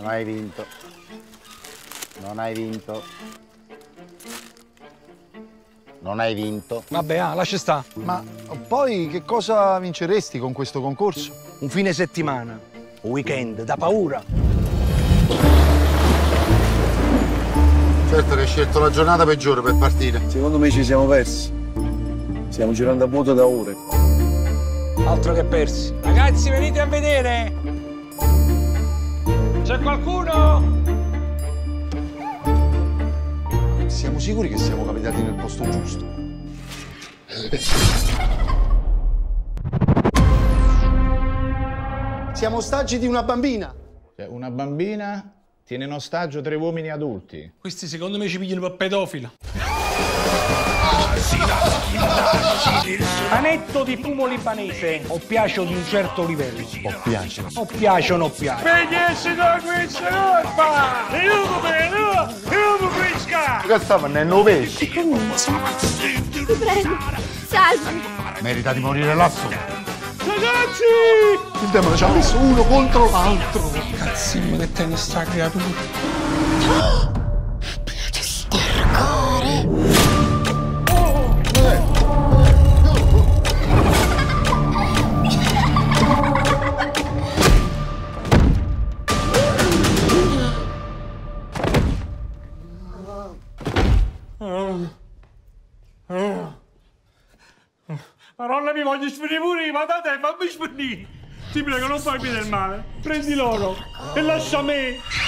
Non hai vinto. Non hai vinto. Non hai vinto. Vabbè, lascia sta. Ma poi che cosa vinceresti con questo concorso? Un fine settimana, un weekend, da paura. Certo che hai scelto la giornata peggiore per partire. Secondo me ci siamo persi. Stiamo girando a vuoto da ore. Altro che persi. Ragazzi, venite a vedere! C'è qualcuno? Siamo sicuri che siamo capitati nel posto giusto? Siamo ostaggi di una bambina. Cioè, una bambina tiene in ostaggio 3 uomini adulti. Questi secondo me ci pigliano per pedofila. Panetto di fumo libanese o piace di un certo livello? O piace. O piace o non piace? Che stava nel novesimo? Comincia. Ti prego, salvami. Merita di morire lassù. Il demone ci ha messo uno contro l'altro. Cazzimmo che te ne sta creatura. Maronna, mi voglio sfinire pure, ma da te, fammi sfinire. Ti prego, non farmi del male. Prendi loro e lascia me.